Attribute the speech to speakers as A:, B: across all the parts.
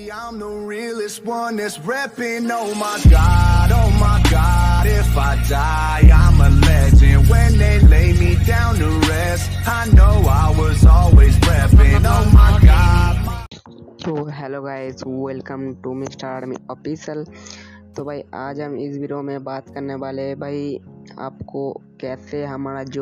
A: I'm the realest one that's repping. Oh my God, if I die, I'm a legend. When they lay me down to rest, I know I was always repping. Oh my God.
B: तो hello guys, welcome to mister army official. तो भाई आज हम इस video में बात करने वाले हैं भाई आपको कैसे हमारा जो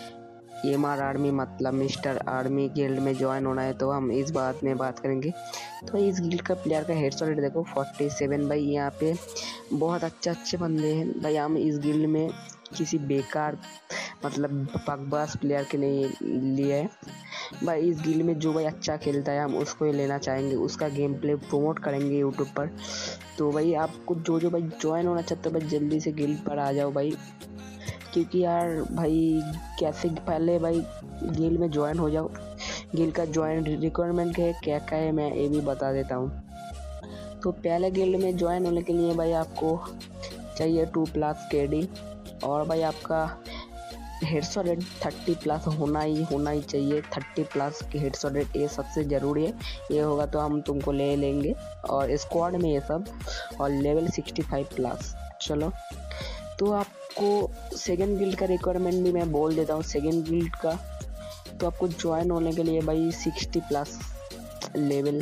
B: एमआर आर्मी मतलब मिस्टर आर्मी गिल्ड में ज्वाइन होना है। तो हम इस बात में बात करेंगे। तो इस गिल्ड का प्लेयर का हेडशॉट रेट देखो 47 भाई। यहाँ पे बहुत अच्छे बंदे हैं भाई। हम इस गिल्ड में किसी बेकार मतलब बकवास प्लेयर के नहीं लिए है भाई। इस गिल्ड में जो भाई अच्छा खेलता है हम उसको ही लेना चाहेंगे, उसका गेम प्ले प्रमोट करेंगे यूट्यूब पर। तो भाई आपको जो भाई ज्वाइन होना चाहते हो भाई जल्दी से गिल्ड पर आ जाओ भाई, क्योंकि यार भाई कैसे पहले भाई गिल्ड में ज्वाइन हो जाओ। गिल्ड का ज्वाइन रिक्वायरमेंट क्या है मैं ये भी बता देता हूँ। तो पहले गिल्ड में ज्वाइन होने के लिए भाई आपको चाहिए 2+ KD और भाई आपका हेडशॉट रेट 30+ होना ही चाहिए। 30+ की हेडशॉट रेट ये सबसे ज़रूरी है। ये होगा तो हम तुमको ले लेंगे और स्क्वाड में ये सब, और लेवल 65+। चलो तो आपको सेकंड गिल्ड का रिक्वायरमेंट भी मैं बोल देता हूँ। सेकंड गिल्ड का तो आपको ज्वाइन होने के लिए भाई 60+ लेवल,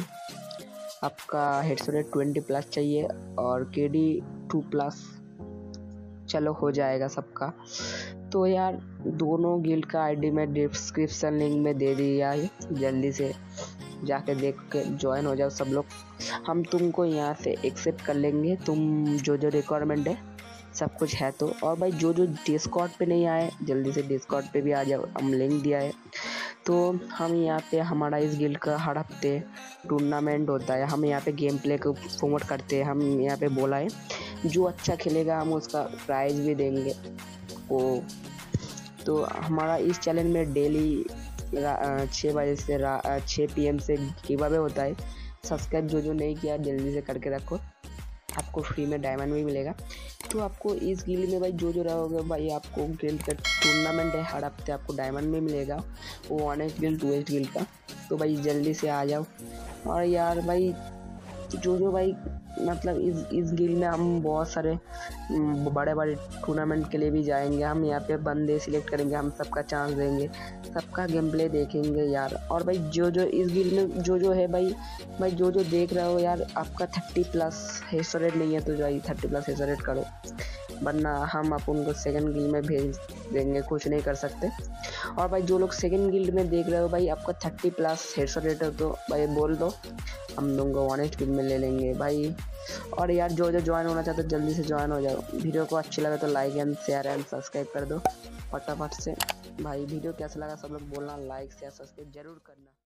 B: आपका हेडशॉट रेट 20+ चाहिए और KD 2+। चलो हो जाएगा सबका। तो यार दोनों गिल्ड का आईडी मैं डिस्क्रिप्शन लिंक में दे दिया है, जल्दी से जाके देख के ज्वाइन हो जाओ सब लोग। हम तुमको यहाँ से एक्सेप्ट कर लेंगे, तुम जो रिक्वायरमेंट है सब कुछ है तो। और भाई जो डिस्कॉर्ड पे नहीं आए जल्दी से डिस्कॉर्ड पे भी आ जाओ, हम लिंक दिया है। तो हम यहाँ पे हमारा इस गिल्ड का हर हफ्ते टूर्नामेंट होता है, हम यहाँ पे गेम प्ले को प्रमोट करते हैं। हम यहाँ पे बोला है जो अच्छा खेलेगा हम उसका प्राइज भी देंगे वो। तो हमारा इस चैनल में डेली 6 बजे से 6 PM से गिव अवे होता है। सब्सक्राइब जो नहीं किया जल्दी से करके रखो, आपको फ्री में डायमंड भी मिलेगा। तो आपको इस गिल्ड में भाई जो रहोगे भाई आपको गिल्ड का टूर्नामेंट है, हर हफ्ते आपको डायमंड भी मिलेगा, वो 1H गिल्ड 2H गिल्ड का। तो भाई जल्दी से आ जाओ। और यार भाई जो भाई मतलब इस गिल्ड में हम बहुत सारे बड़े टूर्नामेंट के लिए भी जाएंगे। हम यहाँ पे बंदे सिलेक्ट करेंगे, हम सबका चांस देंगे, सबका गेम प्ले देखेंगे यार। और भाई जो इस गिल्ड में जो है भाई जो देख रहे हो यार, आपका 30+ हेडशॉट रेट नहीं है तो भाई 30+ हेडशॉट रेट करो, वरना हम अपन को सेकंड गिल्ड में भेज देंगे, कुछ नहीं कर सकते। और भाई जो लोग सेकंड गिल्ड में देख रहे हो भाई आपका 30+ हेडशॉट रेट है तो भाई बोल दो, हम तुमको 1H गिल्ड में ले लेंगे भाई। और यार जो ज्वाइन होना चाहते हो जल्दी से ज्वाइन हो जाओ। वीडियो को अच्छी लगे तो like and share and subscribe कर दो फटाफट से भाई। वीडियो कैसा लगा सब लोग बोलना, लाइक शेयर सब्सक्राइब जरूर करना।